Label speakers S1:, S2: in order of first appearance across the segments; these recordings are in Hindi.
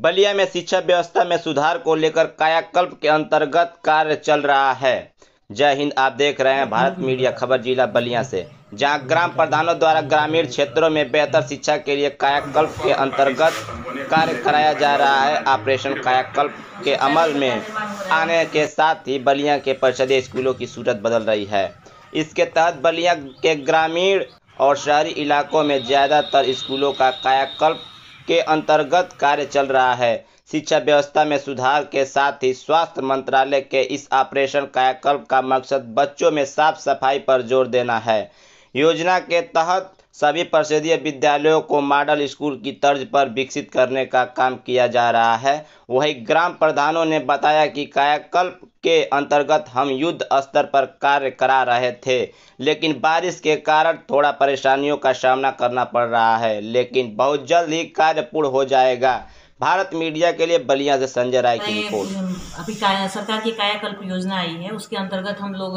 S1: बलिया में शिक्षा व्यवस्था में सुधार को लेकर कायाकल्प के अंतर्गत कार्य चल रहा है। जय हिंद। आप देख रहे हैं भारत मीडिया खबर जिला बलिया से, जहां ग्राम प्रधानों द्वारा ग्रामीण क्षेत्रों में बेहतर शिक्षा के लिए कायाकल्प के अंतर्गत कार्य कराया जा रहा है। ऑपरेशन कायाकल्प के अमल में आने के साथ ही बलिया के परिषदीय स्कूलों की सूरत बदल रही है। इसके तहत बलिया के ग्रामीण और शहरी इलाकों में ज़्यादातर स्कूलों का कायाकल्प के अंतर्गत कार्य चल रहा है। शिक्षा व्यवस्था में सुधार के साथ ही स्वास्थ्य मंत्रालय के इस ऑपरेशन कायाकल्प का मकसद बच्चों में साफ सफाई पर जोर देना है। योजना के तहत सभी परिषदीय विद्यालयों को मॉडल स्कूल की तर्ज पर विकसित करने का काम किया जा रहा है। वहीं ग्राम प्रधानों ने बताया कि कायाकल्प के अंतर्गत हम युद्ध स्तर पर कार्य करा रहे थे, लेकिन बारिश के कारण थोड़ा परेशानियों का सामना करना पड़ रहा है, लेकिन बहुत जल्द ही कार्य पूर्ण हो जाएगा। भारत मीडिया के लिए बलिया से संजय राय की रिपोर्ट।
S2: अभी सरकार की कायाकल्प योजना आई है, उसके अंतर्गत हम लोग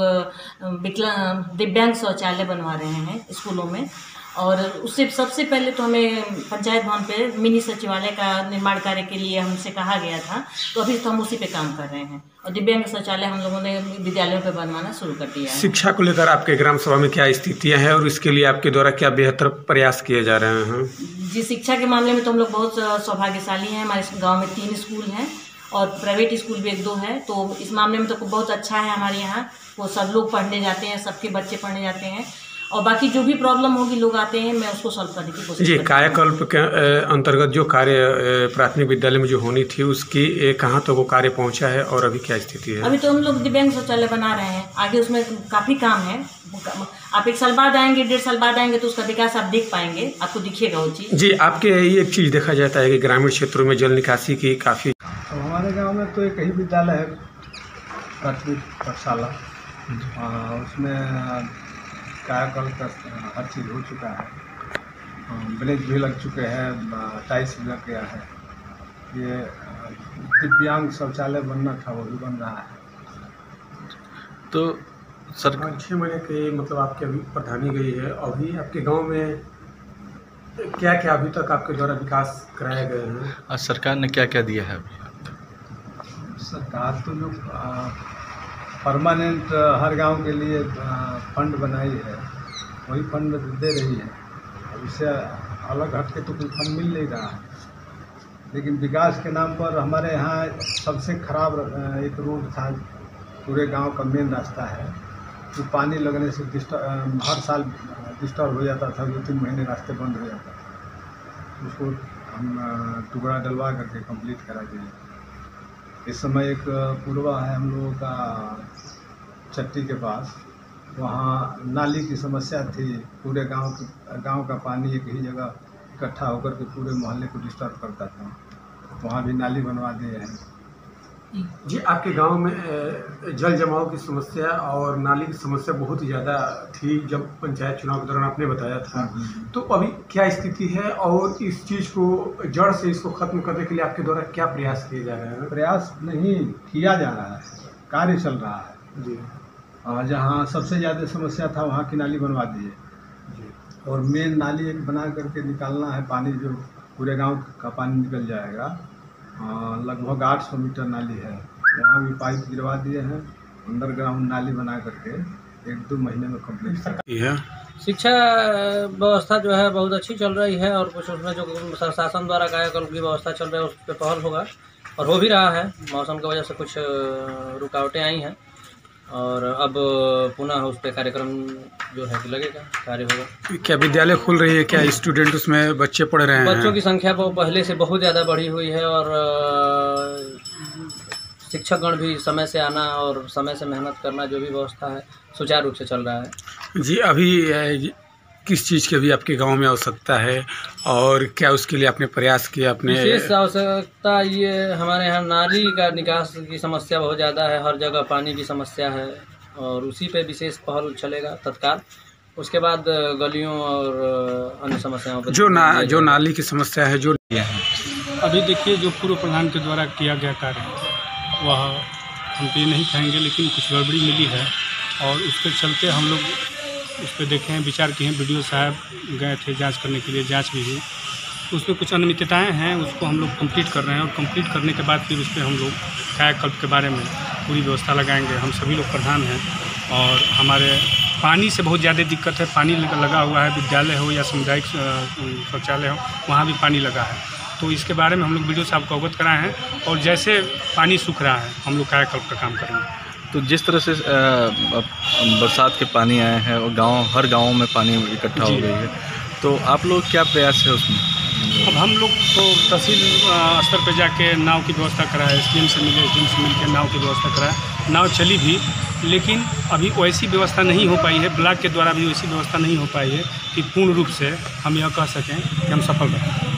S2: दिव्यांग शौचालय बनवा रहे हैं स्कूलों में। और उससे सबसे पहले तो हमें पंचायत भवन पे मिनी सचिवालय का निर्माण कार्य के लिए हमसे कहा गया था, तो अभी तो हम उसी पे काम कर रहे हैं। और दिव्यांग शौचालय हम लोगों ने विद्यालयों पे बनवाना शुरू कर दिया है।
S3: शिक्षा को लेकर आपके ग्राम सभा में क्या स्थितियां हैं और इसके लिए आपके द्वारा क्या बेहतर प्रयास किए जा रहे हैं?
S2: जी, शिक्षा के मामले में तो हम लोग बहुत सौभाग्यशाली हैं। हमारे गाँव में 3 स्कूल हैं और प्राइवेट स्कूल भी 1-2 है, तो इस मामले में तो बहुत अच्छा है हमारे यहाँ। वो सब लोग पढ़ने जाते हैं, सबके बच्चे पढ़ने जाते हैं, और बाकी जो भी प्रॉब्लम होगी लोग आते हैं, मैं उसको सॉल्व करने की कोशिश।
S3: जी, कायाकल्प के अंतर्गत जो कार्य प्राथमिक विद्यालय में जो होनी थी उसकी कहाँ तक वो कार्य पहुँचा है और अभी क्या स्थिति है?
S2: अभी तो हम लोग दिव्यांग शौचालय बना रहे हैं, आगे उसमें काफ़ी काम है। आप 1 साल बाद आएंगे, 1.5 साल बाद आएंगे तो उसका विकास आप देख पाएंगे, आपको दिखेगा वो चीज़।
S3: जी, आपके ये एक चीज़ देखा जाता है कि ग्रामीण क्षेत्रों में जल निकासी की काफ़ी।
S4: तो हमारे गाँव में तो एक ही विद्यालय है, प्राथमिक पाठशाला, उसमें कायाकल्प का हर चीज़ हो चुका है। ब्लेज भी लग चुके हैं, टाइल्स भी लग गया है। ये दिव्यांग शौचालय बनना था, वो भी बन रहा है।
S3: तो सरकार 6 महीने के मतलब आपके अभी प्रधानी गई है, अभी आपके गांव में क्या क्या अभी तक आपके द्वारा विकास कराए गए हैं?
S5: आज सरकार ने क्या क्या दिया है अभी?
S4: सरकार तो जो परमानेंट हर गांव के लिए फंड बनाई है, वही फंड दे रही है। उससे अलग हट के तो कोई फंड मिल नहीं रहा है। लेकिन विकास के नाम पर हमारे यहाँ सबसे खराब एक रोड था, पूरे गांव का मेन रास्ता है, तो पानी लगने से हर साल डिस्टर्ब हो जाता था। 2-3 महीने रास्ते बंद हो जाता था। उसको हम टुकड़ा डलवा करके कंप्लीट करा दिए। इस समय एक पूर्वा है हम लोगों का चट्टी के पास, वहाँ नाली की समस्या थी। पूरे गांव का पानी एक ही जगह इकट्ठा होकर के पूरे मोहल्ले को डिस्टर्ब करता था, वहाँ भी नाली बनवा दिए हैं।
S3: जी, आपके गांव में जल जमाव की समस्या और नाली की समस्या बहुत ही ज़्यादा थी जब पंचायत चुनाव के दौरान आपने बताया था, तो अभी क्या स्थिति है और इस चीज़ को जड़ से इसको ख़त्म करने के लिए आपके द्वारा क्या प्रयास किए जा रहे हैं?
S4: प्रयास नहीं किया जा रहा है, कार्य चल रहा है जी। जहाँ सबसे ज़्यादा समस्या था वहाँ की नाली बनवा दिए जी, और मेन नाली एक बना करके निकालना है पानी, जो पूरे गाँव का पानी निकल जाएगा। लगभग 800 मीटर नाली है, वहाँ भी पाइप गिरवा दिए हैं। अंडरग्राउंड नाली बना करके 1-2 महीने में कंप्लीट कर।
S6: शिक्षा व्यवस्था जो है बहुत अच्छी चल रही है, और कुछ उसमें जो शासन द्वारा कायाकल्प की व्यवस्था चल रही है उस पर पहल होगा, और हो भी रहा है। मौसम की वजह से कुछ रुकावटें आई हैं, और अब पुनः उस पर कार्यक्रम जो है लगेगा, कार्य होगा।
S3: क्या विद्यालय खुल रही है? क्या स्टूडेंट उसमें बच्चे पढ़ रहे हैं?
S6: बच्चों की संख्या पहले से बहुत ज़्यादा बढ़ी हुई है, और शिक्षकगण भी समय से आना और समय से मेहनत करना, जो भी व्यवस्था है सुचारू रूप से चल रहा है।
S3: जी, अभी किस चीज़ की अभी आपके गांव में आवश्यकता है और क्या उसके लिए आपने प्रयास किया? अपने
S6: विशेष आवश्यकता ये हमारे यहाँ नाली का निकास की समस्या बहुत ज़्यादा है, हर जगह पानी की समस्या है, और उसी पे विशेष पहल चलेगा तत्काल। उसके बाद गलियों और अन्य समस्याओं पर
S3: जो नाली की समस्या है, जो
S7: अभी देखिए जो पूर्व प्रधान के द्वारा किया गया कार्य, वह हम तो ये नहीं कहेंगे, लेकिन कुछ गड़बड़ी मिली है, और उसके चलते हम लोग उस पर देखें, विचार किए हैं। BDO साहब गए थे जांच करने के लिए, जांच भी हुई, उसमें कुछ अनियमितताएँ हैं, उसको हम लोग कंप्लीट कर रहे हैं और कंप्लीट करने के बाद फिर उस पर हम लोग कायाकल्प के बारे में पूरी व्यवस्था लगाएंगे। हम सभी लोग प्रधान हैं और हमारे पानी से बहुत ज़्यादा दिक्कत है। पानी लगा हुआ है, विद्यालय हो या सामुदायिक शौचालय हो, वहाँ भी पानी लगा है। तो इसके बारे में हम लोग वीडियो साहब को अवगत कराए हैं और जैसे पानी सूख रहा है हम लोग कायाकल्प का काम करेंगे।
S5: तो जिस तरह से बरसात के पानी आए हैं और हर गाँव में पानी इकट्ठा हो गई है, तो आप लोग क्या प्रयास है उसमें?
S7: अब हम लोग तो तहसील स्तर पर जाके नाव की व्यवस्था कराए, SDM से मिले, SDM से मिलकर नाव की व्यवस्था कराए। नाव चली भी, लेकिन अभी वैसी व्यवस्था नहीं हो पाई है, ब्लॉक के द्वारा भी वैसी व्यवस्था नहीं हो पाई है कि पूर्ण रूप से हम यह कह सकें कि हम सफल रहे।